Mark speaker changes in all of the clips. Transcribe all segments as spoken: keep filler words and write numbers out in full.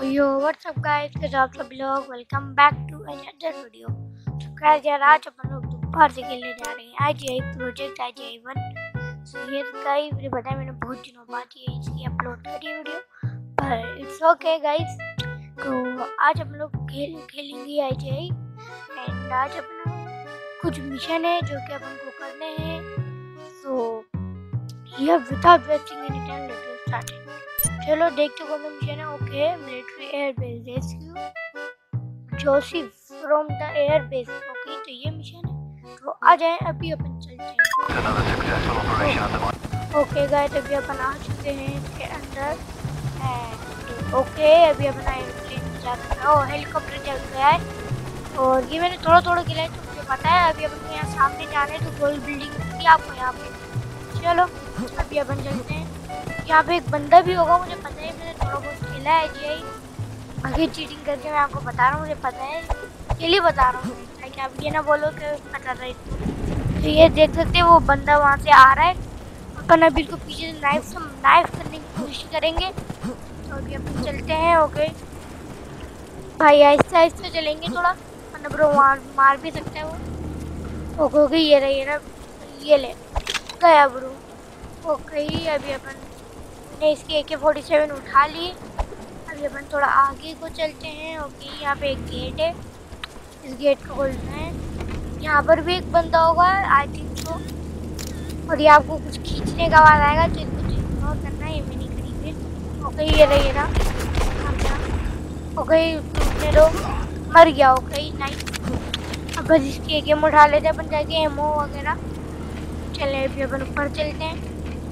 Speaker 1: यो WhatsApp guys, कैसे आप सब लोग। Welcome back to another video. तो गाइस यार, आज अपन लोग दोपहर से खेलने जा रहे हैं IGI project IGI one. So ये गाइस, मुझे पता है मैंने बहुत दिनों बाद ये इसकी अपलोड करी वीडियो, पर इट्स ओके गाइस। तो आज हम लोग खेल खेलेंगे आईजीआई एंड आज अपना कुछ मिशन है जो कि अपन को करने हैं। सो ये without wasting any time let's get started. चलो देखते कौन सा मिशन है। Okay, military air base rescue Joseph from the air base. Okay, तो ये मिशन है, तो आ जाए अभी अपन चलते हैं। ओके गाइस, अभी अपन आ चुके हैं इसके अंदर एंड ओके अभी अपन एयरप्लेन जा रहे हैं। ओह, हेलीकॉप्टर चल गया है और ये मैंने थोड़ा थोड़ा गिरा है तो मुझे पता है। अभी अपन को यहाँ सामने जाना है, तो गोल बिल्डिंग दिखती है आपको यहाँ पे। चलो अभी अपन चलते हैं। यहाँ पे एक बंदा भी होगा, मुझे पता है, मैंने थोड़ा बहुत खेला है जी आई। आगे चीटिंग करके मैं आपको बता रहा हूँ, मुझे पता है, इसलिए बता रहा हूँ ताकि आप ये ना बोलो कि पता रही। तो ये देख सकते हैं वो बंदा वहाँ से आ रहा है। अपन अभी इसको पीछे से नाइफ से नाइफ करने की कोशिश करेंगे। तो अभी अपन चलते हैं। ओके भाई, आहिस्ते आहिस्ते चलेंगे थोड़ा, मतलब ब्रो मार मार भी सकता है वो। ओके ओके, ये रहा ये रहा, ये ले गया ब्रो। ओके अभी अपन ने इसकी ए के फोर्टी सेवन उठा ली। अभी अपन थोड़ा आगे को चलते हैं। ओके, यहाँ पे एक गेट है, इस गेट को खोलना है। यहाँ पर भी एक बंदा होगा आई थिंक सो, और ये आपको कुछ खींचने का आवाज आएगा तो इसको इग्नोर करना है, ये मैं नहीं करी फिर। ओके ये रहा ये रहा, ओके टूटने दो, मर गया। Okay nice. अब बस इसकी ए के एम उठा लेते अपन जाके, एमओ वगैरह। चले अभी अपन ऊपर चलते हैं।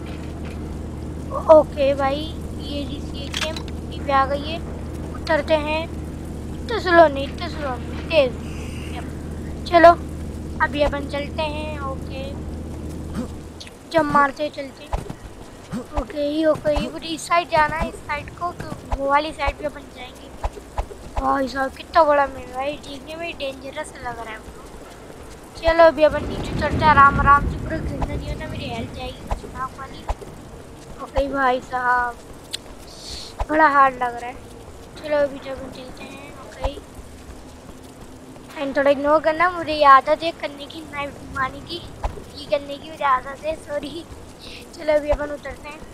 Speaker 1: ओके भाई, ये सी के पे आ गई है, उतरते हैं। इतना स्लो नहीं, इतना स्लो नहीं, तेज। चलो अभी अपन चलते हैं। ओके जब मारते चलते हैं। ओके ही ओके ही इस साइड जाना है, इस साइड को, तो वो वाली साइड पे अपन जाएंगे। भाई साहब कितना बड़ा मिल रहा है, देखने में डेंजरस लग रहा है। चलो अभी अपन नीचे चलते हैं आराम आराम से, पूरा गिरना नहीं होना, मेरी हेल्थ जाएगी खतरनाक वाली। ओके भाई साहब बड़ा हार्ड लग रहा है। चलो अभी जब हम चलते हैं। ओके एंड थोड़ा इग्नोर करना, मुझे ये आदत है करने की, नाइफ घुमाने की, ये करने की मुझे आदत है, सॉरी। चलो अभी अपन उतरते हैं।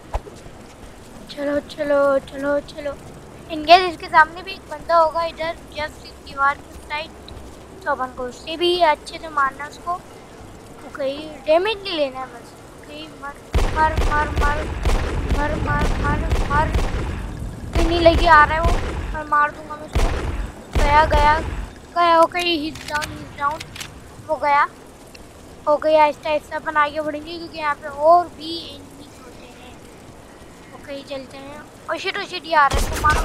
Speaker 1: चलो चलो चलो चलो। इनकेस इसके सामने भी एक बंदा होगा इधर, जस्ट इस दीवार की साइड, तो अपन को उससे भी अच्छे से मारना उसको। ओके डैमेज नहीं लेना है बस। ओके मर मर मर मर मर मर मर मर नहीं लगी, आ रहा है वो, पर मार दूंगा मैं उसको। गया गया गया। Okay hit down hit down हो गया। ओके आहिस्ता आहिस्ता अपन आगे बढ़ेंगे क्योंकि यहाँ पे और भी एनिमीज होते हैं। ओके चलते हैं। और शिट ओ शिट, ये आ रहा है, तो मारो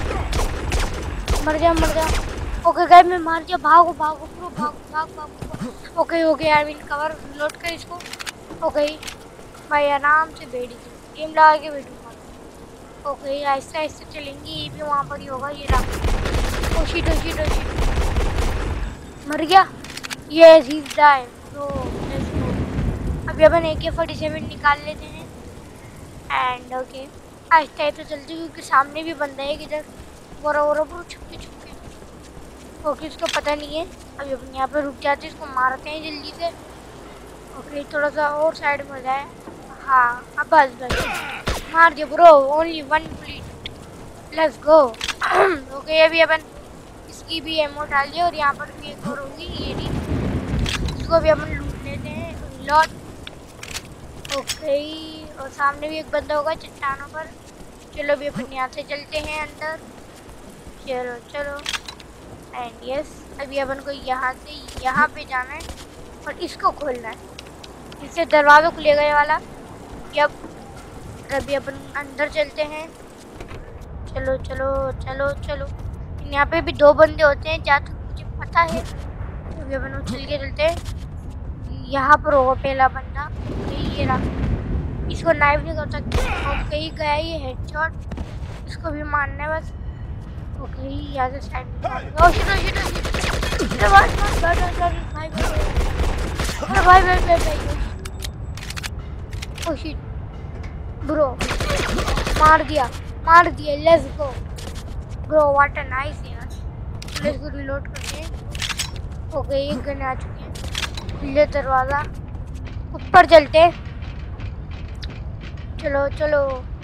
Speaker 1: मारो, मर जा मर जा। ओके गाइस मैं मार दिया, भागो भागो ब्रो, भागो भाग भागो। Okay okay I mean cover load कर इसको। ओके भाई आराम से बैठी गेम लगा के बैठूंगा। ओके आहिस्ते आहिस्ते चलेंगे, ये भी वहाँ पर ही होगा, ये रहा। Oh shit oh shit oh shit, मर गया। Yes he is died. तो अभी अपन ए के फोर्टी सेवन निकाल लेते हैं एंड ओके आहिस्ते आहिस्ते चलते क्योंकि सामने भी बंदा है किधर, बोरा बोरा पूरा छुपके छुपके। ओके इसको पता नहीं है। अभी अपन यहाँ पर रुक जाते हैं, इसको मारते हैं जल्दी से। ओके थोड़ा सा और साइड में हो जाए। हाँ अब बस बस मार दिया bro, only one bullet, let's go. Okay अभी अपन इसकी भी एमो डाल दिया और यहाँ पर भी एक और होगी, ये भी, इसको भी अपन लूट लेते हैं लॉट। ओके और सामने भी एक बंदा होगा चट्टानों पर। चलो अभी अपन यहाँ से चलते हैं अंदर। चलो चलो एंड यस अभी अपन को यहाँ से यहाँ पे जाना है और इसको खोलना है, इससे दरवाज़ा खुलेगा ये वाला। जब अभी अपन अंदर चलते हैं। चलो चलो चलो चलो। यहाँ पे भी दो बंदे होते हैं जहाँ तक मुझे पता है। अभी अपन उछल के चलते हैं, यहाँ पर होगा पहला बंदा। ये रहा, इसको नाइफ नहीं कर सकते। ओके ही गया ये हेडशॉट, इसको भी मारना है बस। ओके यहाँ से साइड में। Oh shit oh shit oh shit, अरे भाई भाई भाई भाई भाई भाई भाई, ओ शिट ब्रो, मार दिया मार दिया, let's go. Bro what a nice यार। चलो इसको रिलोड करते हैं। ओके एक गन आ चुके हैं। खुले दरवाजा, ऊपर चलते हैं। चलो चलो।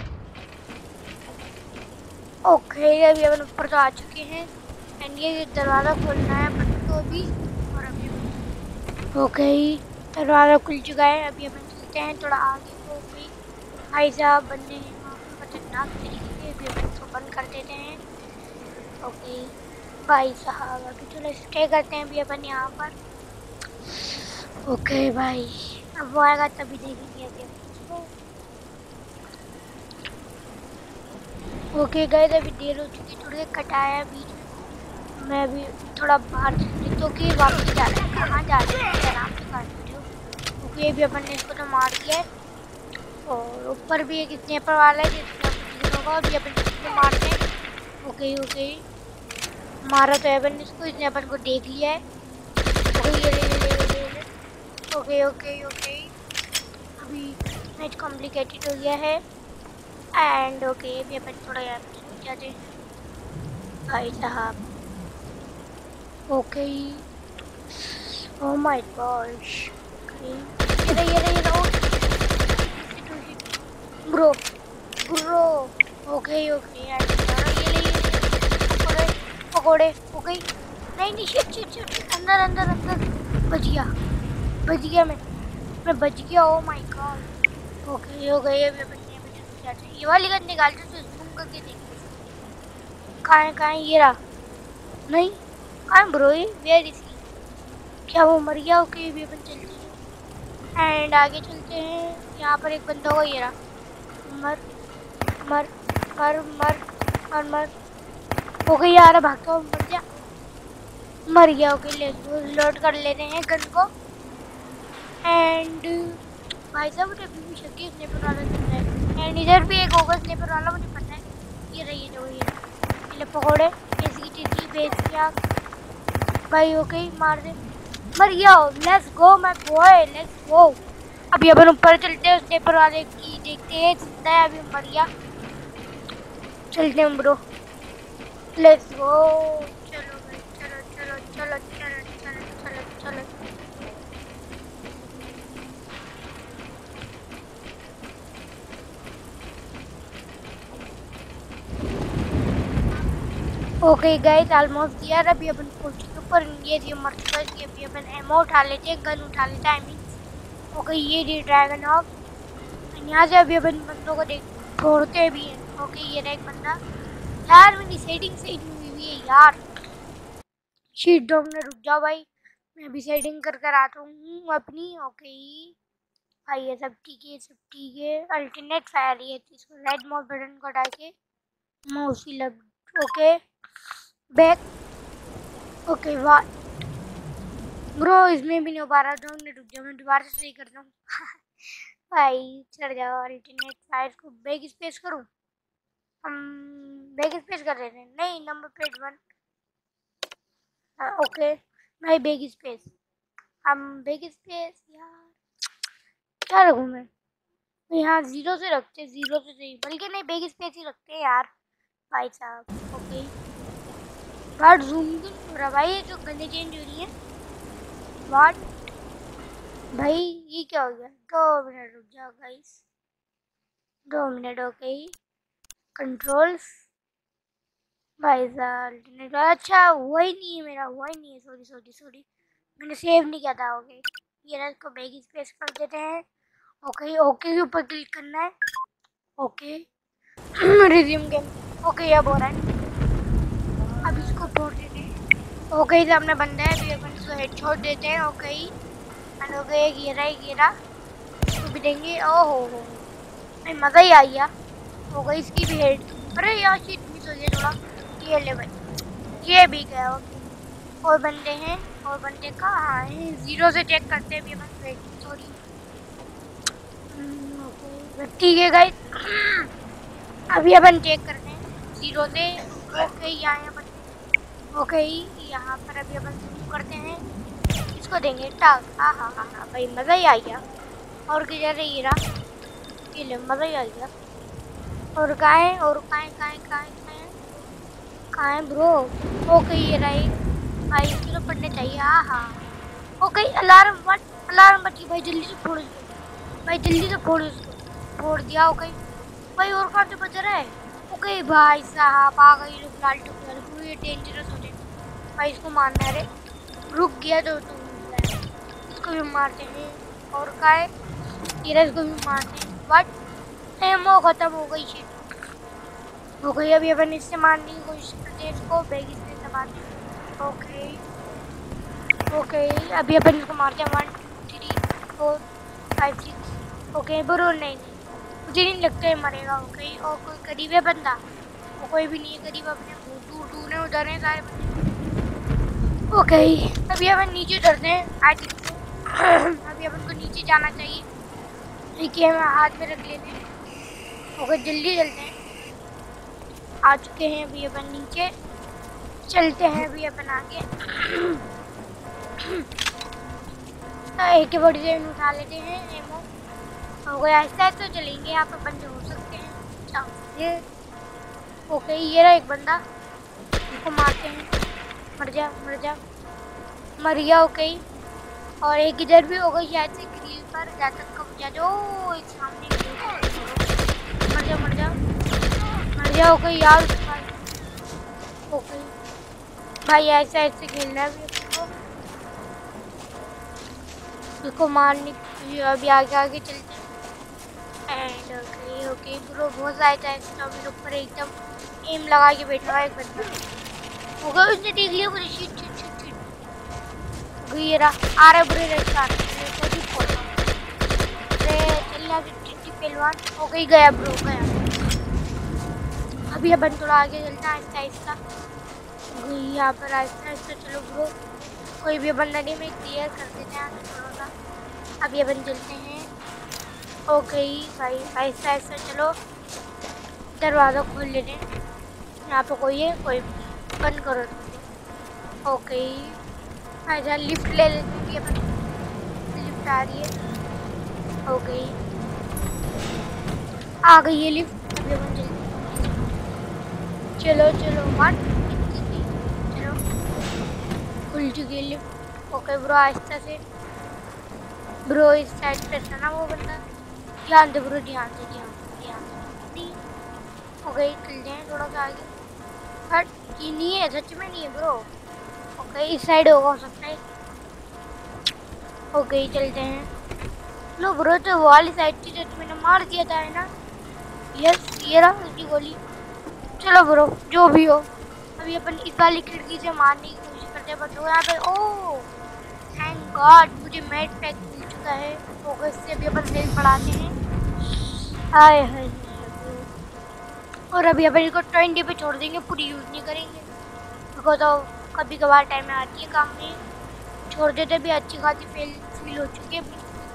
Speaker 1: ओके अभी अपन ऊपर तो आ चुके हैं एंड ये दरवाजा खोलना है अपन को अभी। और अभी ओके दरवाजा खुल चुका है। अभी अपन चलते हैं थोड़ा आगे को। ओके भाई साहब बंदे हैं वहाँ पे खतरनाक तरीके से। अभी अपन इसको बंद कर देते हैं। ओके भाई साहब अभी थोड़ा स्टे करते हैं अभी अपन यहाँ पर। ओके भाई अब वो आएगा तभी देखेंगे अभी अपन इसको। ओके गए अभी देर हो चुकी है, थोड़ी देर कटाया बीच में। मैं अभी थोड़ा बाहर तो कि वापस जा रहे हैं। कहाँ जा रहे हैं आराम से कर वीडियो। ओके अभी अपन ने इसको तो मार दिया है और ऊपर भी एक स्नेपर वाला है जिसको होगा। अभी अपन इसको मारते हैं। ओके ओके मारा तो अपन इसको, इसने अपन को देख लिया है। ओके ये ले ले ले ले ले। ओके ओके ओके अभी मैच कॉम्प्लिकेटेड हो गया है एंड ओके अभी अपन थोड़ा यहाँ पे छूट जाते हैं भाई साहब। ओके ओह माय गॉश ये रहा ये रहा ये रहा ब्रो ब्रो। ओके ओके यार ये ले पकौड़े पकौड़े ओके नहीं नहीं शिट शिट शिट अंदर अंदर अंदर बच गया बच गया मैं मैं बच गया। Oh my God. ओके हो गई अभी अपन ये वाली गन निकालते तो जूम करके देखेंगे कहाँ है कहाँ है। ये रहा नहीं कहाँ है ब्रो ये वेयर इज ही। क्या वो मर गया। ओके अभी अपन चलते हैं एंड आगे चलते हैं। यहाँ पर एक बंदा होगा। ये रहा मर मर मर मर मर मर ओके यार भागता हूँ मर गया मर गया। ओके ले लोड कर लेते हैं गन को एंड भाई साहब मुझे अभी भी शक है स्नेपर वाला चल रहा है एंड इधर भी एक होगा स्नेपर वाला मुझे पता है। ये रही है ये ले पकौड़े ऐसी चीज़ी बेच दिया भाई। ओके मार दे मर गया। Let's go my boy let's go. अभी अपन ऊपर चलते हैं स्नेपर वाले की देखते हैं जिंदा है अभी मर गया। चलते हैं ब्रो लेट्स गो। चलो भाई चलो चलो चलो चलो चलो चलो चलो। ओके गाइस ऑलमोस्ट यार अभी अपन पहुंच चुके ऊपर। ये जी मर चुका है। अभी अपन एमो उठा लेते हैं गन उठा लेते हैं आई मीन। ओके ये जी ड्रैगन ऑफ यहाँ से अभी अपन बंदों को देख छोड़ते भी हैं। ओके ये रहा एक बंदा यार मेरी सेटिंग सही नहीं हुई है यार। शीट डॉग ने रुक जाओ भाई मैं अभी सेटिंग कर कर आता हूँ अपनी। ओके भाई ये सब ठीक है सब ठीक है। अल्टरनेट फायर ये इसको रेड मोड बटन को हटा के माउस ही लग। ओके बैक ओके वाह ब्रो इसमें भी नहीं हो पा रहा था। रुक जाओ मैं दोबारा से सही करता हूँ भाई चढ़ जाओ। अल्टरनेट फायर को बैक स्पेस करूँ हम बैक स्पेस कर रहे थे नहीं नंबर प्लेट वन। ओके भाई बैक स्पेस हम बैक स्पेस यार क्या रखूँ मैं यहाँ जीरो से रखते जीरो से सही बल्कि नहीं बैक स्पेस ही रखते हैं यार भाई साहब। ओके वाट जूम हो रहा भाई ये जो गन्ने चेंज हो रही है वाट भाई ये क्या हो गया। दो मिनट रुक जाओ गाइस दो मिनट। ओके कंट्रोल्स भाई साहब अच्छा हुआ ही नहीं है मेरा हुआ ही नहीं है। सॉरी सॉरी सॉरी मैंने सेव नहीं किया था। ओके ये रहा इसको बैक स्पेस कर देते हैं। ओके ओके के ऊपर क्लिक करना है। Okay resume game. ओके अब हो रहा है अब इसको छोड़ देते हैं। ओके सामने बंदा है अभी अपन इसको हेड छोड़ देते हैं। ओके एंड ओके ये रहा ये रहा इसको भी देंगे। ओहो हो नहीं मज़ा ही आ गया। हो गई इसकी भी हेड। अरे यार शीट मिस हो गया थोड़ा। ये ले भाई ये भी गया। ओके और बंदे हैं और बंदे कहाँ हैं जीरो से चेक करते हैं अभी अपन वेट सॉरी ठीक है गाइस अभी अपन चेक करते हैं जीरो से। ओके यहाँ अपन ओके यहाँ पर अभी अपन शुरू करते हैं इसको देंगे टाग। हाँ हाँ हाँ हाँ भाई मज़ा ही आ गया। और क्या रही रहा ये ले मज़ा ही आ गया। और कहाँ है और कहाँ है कहाँ है कहाँ है कहाँ है कहाँ है ब्रो? ओके ये राइट भाई, इसको तो पढ़ने चाहिए। हाँ हाँ ओके। अलार्म मत अलार्म बची भाई, जल्दी से फोड़ इसको भाई, जल्दी से फोड़ इसको। फोड़ दिया ओके भाई। और कहाँ से बच रहा है? ओके भाई साहब आ गई लालटू, ये डेंजरस हो जाए भाई, इसको मारना है। रे रुक गया तो तुम, इसको भी मारते हैं। और का है ये, इसको भी मारते हैं। बट एमो खत्म हो गई, शिट हो गई। अभी अपन इससे मारने की कोशिश करते हैं, इसको बैग इससे दबाते हैं। ओके ओके अभी अपन इसको मारते हैं। One two three four five six. Okay bro नहीं नहीं, मुझे नहीं लगता है मरेगा। ओके और कोई करीब है बंदा? वो कोई भी नहीं है करीब, अपने टू टू ने उधर हैं सारे बंदे। ओके अभी अपन नीचे उतरते हैं। आई थिंक अभी अपन को नीचे जाना चाहिए। ठीक है हम हाथ में रख लेते हैं। ओके जल्दी चलते हैं, आ चुके हैं अभी अपन नीचे। चलते हैं अभी अपन आगे। एक बड़ी से उठा लेते हैं एमो। हो गया ऐसा है तो चलेंगे, यहाँ पे बंदे हो सकते हैं। चलो ओके ये रहा एक बंदा, इसको मारते हैं। मर जा मर जा मर गया। ओके और एक इधर भी होगा शायद से ग्रिल पर, जा तक कब जा जो एक सामने मर जा मर जा मर जा। ओके यार ओके भाई ऐसा ऐसे खेलना है इसको, इसको मारने अभी आगे आगे चलते हैं। एंड ओके ओके ब्रो बहुत ज़्यादा है इसका, मेरे ऊपर एकदम एम लगा के बैठा हुआ एक बंदा होगा। उसने देख लिया मुझे, शिट शिट शिट शिट ये रहा आ रहा बुरे रास्ता को भी फोड़। अरे चलना चिट्टी पहलवान हो गई, गया ब्रो गया। अभी अपन थोड़ा आगे चलता है आहिस्ता आहिस्ता, यहाँ पर आहिस्ता आहिस्ता चलो ब्रो। कोई भी बंदा नहीं, मैं क्लियर कर देते हैं थोड़ा सा। अभी अपन चलते हैं। ओके भाई आहिस्ता आहिस्ता चलो, दरवाज़ा खोल लेते हैं। यहाँ पे कोई है? कोई बंद करो। ओके अच्छा लिफ्ट ले लेते हैं अपन, लिफ्ट आ रही है। ओके आ गई है लिफ्ट। अभी अपन चलते हैं। चलो चलो मत चलो, खुल चुकी है लिफ्ट। ओके ब्रो आहिस्ता से ब्रो, इस साइड पे था ना वो बंदा, ध्यान दे ब्रो, ध्यान से ध्यान से ध्यान से। ओके चलते हैं थोड़ा सा आगे। हट ये नहीं है, सच में नहीं है ब्रो। ओके इस साइड होगा हो सकता है। ओके चलते हैं। लो ब्रो तो वाली साइड थी जो मैंने मार दिया था है ना। यस ये रहा उसकी गोली। चलो ब्रो जो भी हो, अभी अपन इस वाली खिड़की से मारने की कोशिश करते हैं बंदों को। यहाँ पे ओह थैंक गॉड मुझे मेड पैक मिल चुका है। तो इससे भी अपन हेल्थ बढ़ाते हैं। हाय हाय और अभी अपन इसको ट्वेंटी पे छोड़ देंगे, पूरी यूज़ नहीं करेंगे देखो, तो कभी कभार टाइम में आती है काम में, छोड़ देते भी अच्छी खासी फेल फील हो चुकी है।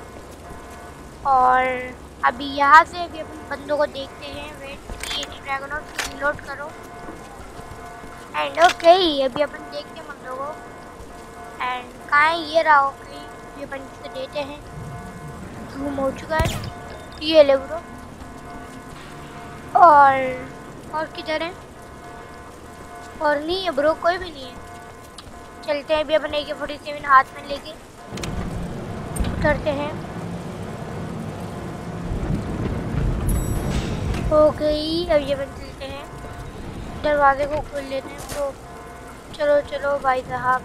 Speaker 1: और अभी यहाँ से अभी अपन बंदों को देखते हैं। वेट ये ड्रैगन और रिलोड करो। एंड ओके अभी अपन देखते हैं बंदों को। एंड कहाँ है? ये रहा। ओके अभी अपन इसको देते हैं। घूम हो चुका है, ये ले ब्रो। और और किधर है? और नहीं है ब्रो, कोई भी नहीं है। चलते हैं अभी अपन ए के फोर्टी सेवन हाथ में लेके उतरते हैं। हो गई अभी अपन चलते हैं, दरवाजे को खोल लेते हैं ब्रो। चलो चलो भाई साहब,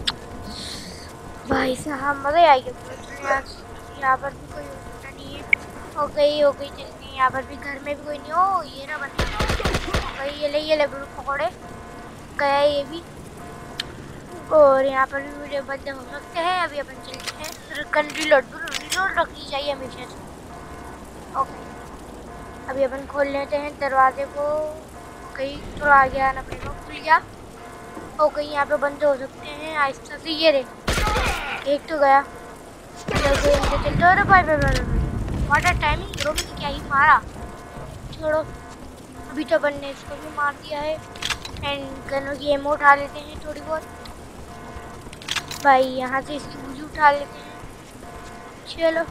Speaker 1: भाई साहब मज़े आएगा ब्रो। यहाँ पर भी कोई होता नहीं है। हो गई हो गई चलते हैं। यहाँ पर भी घर में भी कोई नहीं। हो ये ना बंदा भाई, ये ले ये ले ब्रो पकौड़े, गया ये भी। और यहाँ पर भी मुझे बंदे हो सकते हैं। अभी अपन चलते हैं। गन रिलोड रिलोड रखनी चाहिए हमेशा से। ओके अभी अपन खोल लेते हैं दरवाजे को। कहीं थोड़ा आ गया ना, अपने को खुल गया। ओके यहाँ पे बंदे हो सकते हैं आहिस्ता से। ये रे एक तो गया। चलते अरे भाई भाई भाई वाटर टाइमिंग ब्रो, मैंने क्या ही मारा। छोड़ो अभी तो अपन ने इसको भी मार दिया है। एंड गनों की एमो उठा लेते हैं थोड़ी बहुत भाई, यहाँ से इसकी गुजी उठा लेते हैं। चलो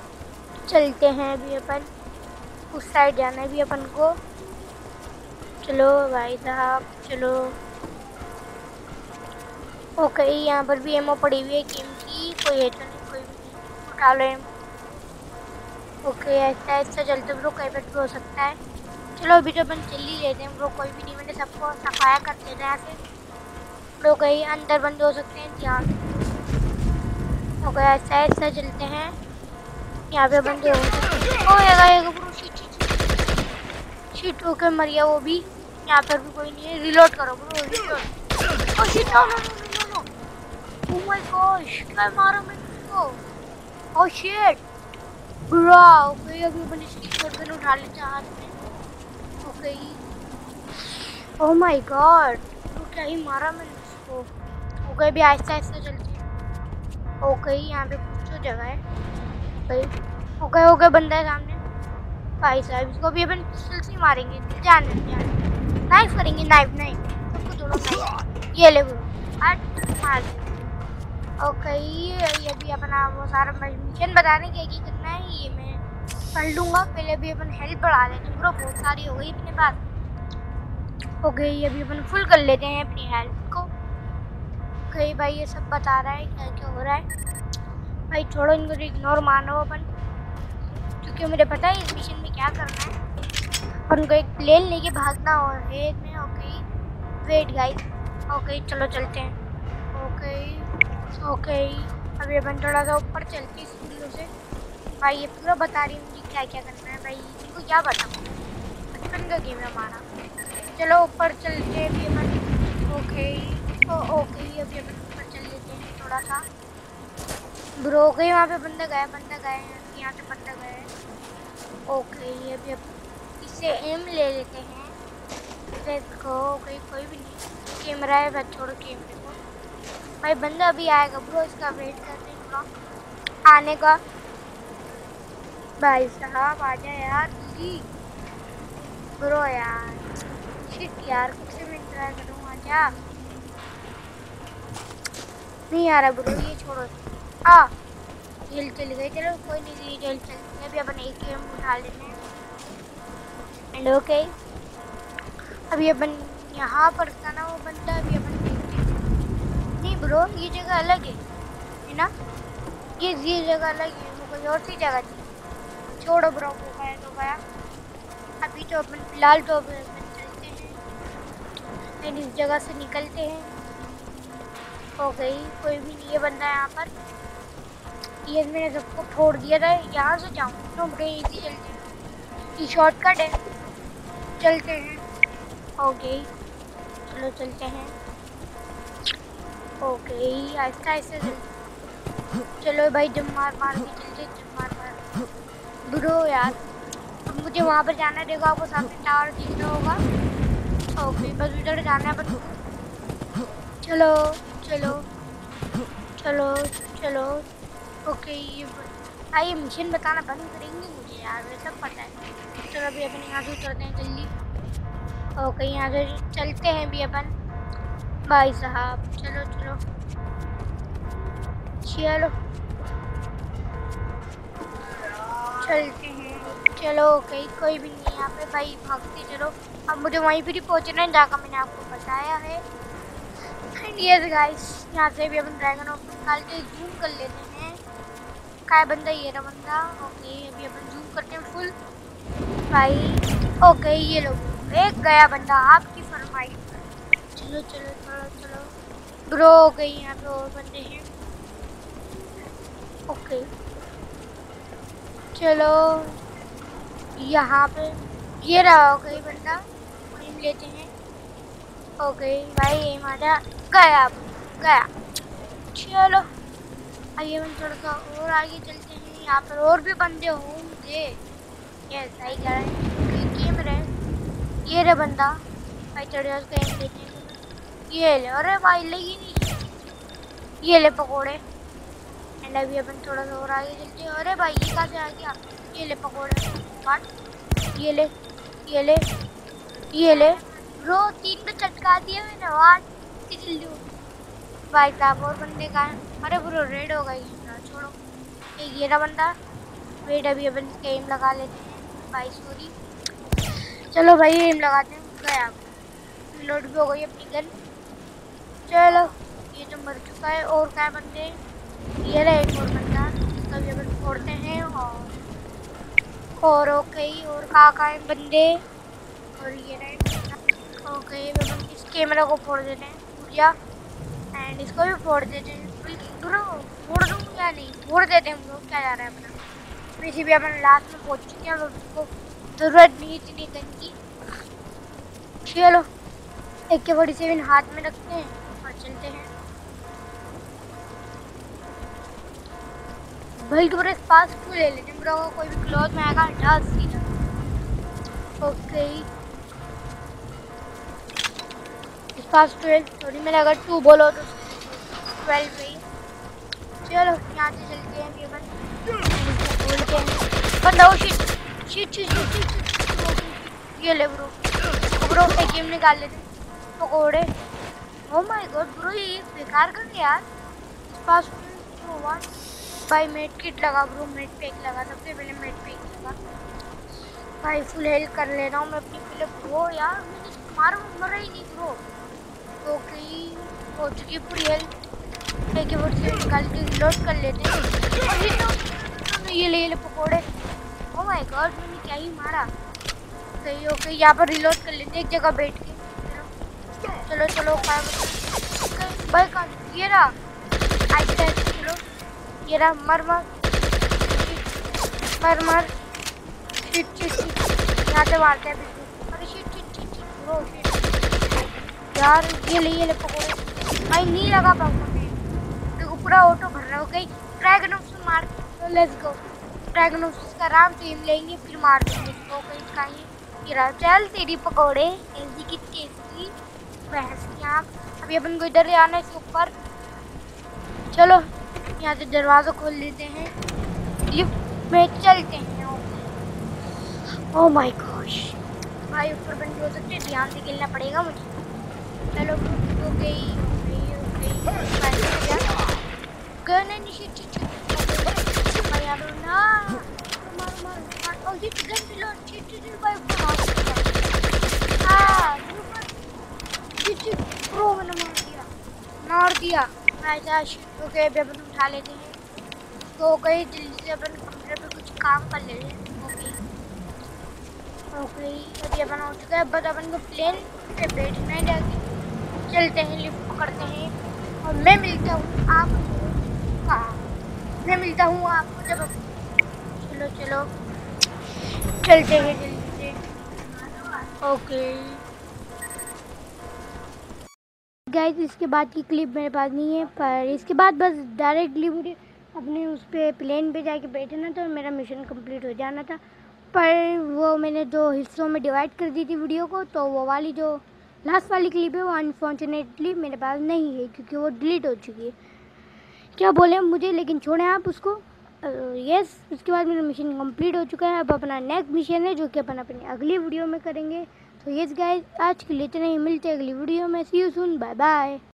Speaker 1: चलते हैं अभी अपन, उस साइड जाना है भी अपन को। चलो भाई साहब चलो। ओके यहाँ पर भी एमओ पड़ी हुई है गेम की, कोई है तो नहीं, कोई भी नहीं, उठा लो एम। ओके ऐसा ऐसा चलते ब्रो, कई बार भी हो सकता है। चलो अभी तो अपन चल ही लेते हैं ब्रो, कोई भी नहीं, मैंने सबको सफाया कर देना है ऐसे ब्रो, कहीं अंदर बंद हो सकते हैं ध्यान। ओके ऐसा ऐसा चलते हैं, यहाँ पे बंदे हो सकते हैं। ओएगा bro, shit shit shit, okay मर गया वो भी। यहाँ पर भी कोई नहीं है, रिलोड करो bro, reload. Oh shit, no no no no no, oh my gosh, क्या मारा मैंने उसको। ओह शिट ब्रो, ओके अभी अपन इसकी शॉटगन उठा लेते हैं हाथ में। ओके ओह माय गॉड, तो क्या ही मारा मैंने उसको। ओके अभी आहिस्ता आहिस्ता चलते हैं। ओके यहाँ पे कुछ तो जगह है। ओके ओके ओके बंदा है सामने भाई साहब, इसको भी अपन पिस्टल से मारेंगे, जान जान नाइफ करेंगे, नाइफ नाइफ सबको दोनों नाइफ। ये ले ब्रो, हट मार। ओके ये भी अपना वो सारा मिशन बताने के क्या करना है ये मैं कर लूँगा। पहले भी अपन हेल्थ बढ़ा लेते हैं ब्रो, बहुत सारी हो गई अपने पास। ओके ये भी अपन फुल कर लेते हैं अपनी हेल्थ को। ओके भाई ये सब बता रहा है क्या क्या हो रहा है। भाई छोड़ो इनको, इग्नोर मानो अपन, क्योंकि मुझे पता है इस मिशन में क्या करना है। और उनको एक प्लेन लेके भागना और है इसमें। ओके वेट गाइस, ओके चलो चलते हैं। ओके ओके अभी अपन थोड़ा सा ऊपर चलते हैं सीढ़ियों से। भाई ये पूरा बता रही हूँ मुझे क्या क्या करना है, भाई इनको क्या बताऊँ, बचपन का गेम है हमारा। चलो ऊपर चलते हैं अभी अपन। ओके ओ ओके अभी अपन ऊपर चल लेते हैं थोड़ा सा ब्रो। गए वहाँ पे बंदा गया, बंदा गए हैं यहाँ से, बंदा गया है। ओके ये भी अब इससे एम ले लेते हैं। Let's go. ओके कोई भी नहीं, कैमरा है बस, छोड़ो कैमरे को। भाई बंदा अभी आएगा ब्रो, इसका वेट करते हैं थोड़ा आने का। भाई साहब आ जाए यार जल्दी ब्रो यार, शिट यार कुछ से मैं ट्राई करूँ, आ जा। नहीं आ रहा ब्रो, ये छोड़ो। आ जेल चली गई, चलो कोई नहीं, जेल चलती है। अभी अपन एक गेम उठा लेते हैं एंड ओके अभी अपन यहाँ पर था ना वो बंदा, अभी अपन देखते हैं। नहीं ब्रो ये जगह अलग है है ना, ये ये जगह अलग है, वो कोई और सी जगह थी। छोड़ो ब्रो, वो गया तो गया। अभी तो अपन फिलहाल तो अपन चलते हैं एंड इस जगह से निकलते हैं। हो गई, कोई भी नहीं है बंदा यहाँ पर। ये मैंने सबको फोड़ दिया था, यहाँ से जाऊँ तो बड़े इजी चलते हैं, ये शॉर्टकट है, चलते हैं। ओके चलो चलते हैं। ओके आहिस्ता आहिस्ता चलते, चलो भाई जम मार मार के चलते, जम मार मार ब्रो यार। अब मुझे वहाँ पर जाना है, देखो आपको सामने टावर दिख रहा होगा। ओके बस उधर जाना है अपन, चलो चलो चलो चलो। ओके ये भाई ये मिशन बताना बंद करेंगे मुझे यार, वैसा पता है। चलो अभी अपन यहाँ से उतरते हैं जल्दी। ओके यहाँ से चलते हैं अभी अपन भाई साहब, चलो चलो चलो चलते हैं। चलो ओके कोई भी नहीं यहाँ पे, भाई भागते चलो। अब मुझे वहीं पर ही पहुँचना है जहाँ का मैंने आपको बताया है। एंड यस गाइस यहाँ से भी अपन ड्रैगन ऑफ निकाल के जूम कर लेते हैं। क्या बंदा, ये रहा बंदा। ओके अभी अपन जूम करते हैं फुल भाई। ओके ये लो एक गया बंदा आपकी फरमाइश। चलो चलो चलो चलो ब्रो, हो गई यहाँ पे और बंदे हैं। ओके चलो यहाँ पे ये रहा, हो गई बंदा, एम लेते हैं। ओके भाई एम आ जा, गया गया। चलो आइए हम थोड़ा सा और आगे चलते हैं, यहाँ पर और भी बंदे होंगे। ये सही कह रहे हैं, गेम रहे। ये रहे बंदा भाई, चढ़े उसका एम लेते हैं। ये ले, अरे भाई लगी नहीं, ये ले पकोड़े। एंड अभी अपन थोड़ा सा और आगे चलते हैं। अरे भाई ये कहाँ से आ गया, ये ले पकोड़े काट, ये ले ये ले ये ले ब्रो, तीन पे चटका दिया मैंने, वाट जल्दी भाई साहब। और बंदे का है, अरे ब्रो रेड हो गई, छोड़ो। एक ये रहा बंदा, वेट अभी अपन इसका एम लगा लेते हैं भाई, सॉरी। चलो भाई एम लगाते हैं, गया, रिलोड भी हो गई अपनी गन। चलो ये तो मर चुका है। और क्या बंदे, ये रहा एक और बंदा, इसका भी अपन फोड़ते हैं। और और ओके, और कहाँ कहाँ हैं बंदे, और ये रहे। ओके अपन इस कैमरा को फोड़ देते हैं, टूट जा, एंड इसको भी फोड़ देते हैं। ब्रो फोड़ दूँ या नहीं, फोड़ देते हैं ब्रो, क्या जा रहा है अपना। वैसे भी अपन लास्ट में पहुंच चुके हैं, अब उसको जरूरत नहीं इतनी गन की। चलो एक के फोर्टी सेवन हाथ में रखते हैं और चलते हैं। भाई तुम्हारे पास क्यों ले लेते हैं ब्रो, कोई भी क्लॉथ में आएगा हटा सीधा। ओके इस पास ट्वेल्व, सॉरी मैंने अगर टू बोलो तो ट्वेल्व ही। चलो यहाँ से चलते हैं, ये बंद बोलते हैं बंदा। Oh shit shit shit shit, ये ले ब्रो, ब्रो एक गेम निकाल लेते पकोड़े। ओ माय गॉड ब्रो, ये बेकार कर दिया यार। इस पास भाई मेट किट लगा ब्रो, मेट पैक लगा, सबसे पहले मेट पैक लगा भाई। फुल हेल्थ कर ले रहा हूँ मैं अपनी पहले ब्रो, यार मैंने मारा मरा ही नहीं ब्रो। ओके हो चुकी है पूरी हेल्थ, एक वर्ड से निकाल के रिलोड कर लेते हैं। और ये तो ये ले ये ले पकोड़े। ओ माय गॉड मैंने क्या ही मारा। सही ओके यहाँ पर रिलोड कर लेते हैं एक जगह बैठ के। चलो चलो भाई का ये रहा, आहिस्ता आहिस्ता चलो, ये रहा, मर मर मर मर, शिट शिट शिट, यहाँ से मारते हैं बिल्कुल। अरे shit shit shit shit bro, shit यार, ये ले ये ले पकड़ो भाई, नहीं लगा पाऊंगा मैं, देखो पूरा ऑटो भर रहा हो गई। ड्रैगनोफ्स मार, लेट्स गो। ड्रैगनोफ्स का आराम से एम लेंगे फिर मार देंगे इसको। कहीं कहीं ये रहा, चल तेरी पकौड़े ऐसी की टेस्टी भैंस की आँख। अभी अपन को इधर आना है इसके ऊपर। चलो यहाँ से दरवाज़ा खोल लेते हैं, लिफ्ट में चलते हैं। ओह माय गॉश भाई, ऊपर बंद हो सकते, ध्यान से खेलना पड़ेगा मुझे। चलो हो गई हो गई गन शिट शिट भाई यार ना, मार मार मार। ओ ये गन रिलोड, शिट शिट भाई हां शिट शिट ब्रो, मैंने मार दिया मार दिया ऐसा। शिट ओके अभी अपन उठा लेते हैं तो गई जल्दी से, अपन कंप्यूटर पे कुछ काम कर ले रहे हैं। ओके अभी अपन हो चुका है, बस अपन को प्लेन पे बैठना है, जाके चलते हैं, लिफ्ट पकड़ते हैं। और मैं मिलता हूँ आपको कहाँ, मैं मिलता हूँ आपको जब। चलो चलो चलते हैं जल्दी से। ओके गाइस इसके बाद की क्लिप मेरे पास नहीं है, पर इसके बाद बस डायरेक्टली मुझे अपने उस पर प्लेन पे जाके बैठना था, मेरा मिशन कंप्लीट हो जाना था। पर वो मैंने दो हिस्सों में डिवाइड कर दी थी वीडियो को, तो वो वाली जो लास्ट वाली क्लिप है वो अनफॉर्चुनेटली मेरे पास नहीं है, क्योंकि वो डिलीट हो चुकी है। क्या बोले मुझे, लेकिन छोड़ें आप उसको। यस उसके बाद मेरा मिशन कंप्लीट हो चुका है। अब अपना नेक्स्ट मिशन है जो कि अपन अपनी अगली वीडियो में करेंगे। तो यस गाइस आज के लिए इतना ही, मिलते हैं अगली वीडियो में। See you soon, bye bye.